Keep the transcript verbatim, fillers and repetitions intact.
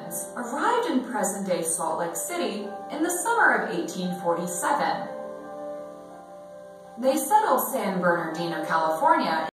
Mormons arrived in present-day Salt Lake City in the summer of eighteen forty-seven. They settled San Bernardino, California